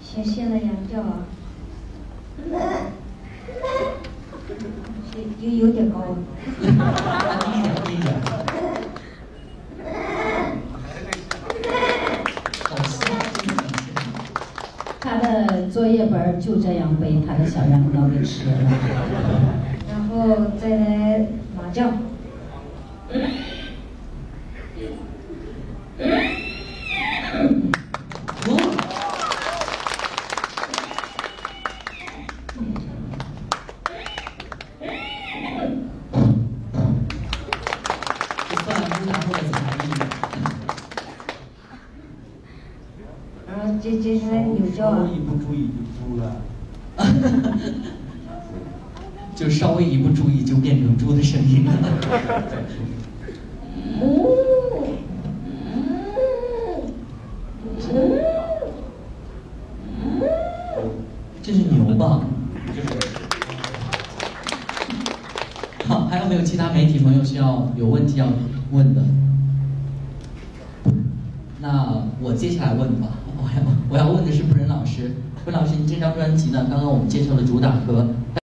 现在羊叫啊，有点高啊。 低一点。 他的作业本就这样被他的小羊羔给吃了。 然后再来马叫。然后接下来牛叫啊。 稍微一不注意就猪了。 就稍微一不注意就变成猪的声音了。这是牛吧？好，还有没有其他媒体朋友需要有问题要问的？那我接下来问吧。我要问的是布仁老师，布仁老师，你这张专辑呢？刚刚我们介绍了主打歌。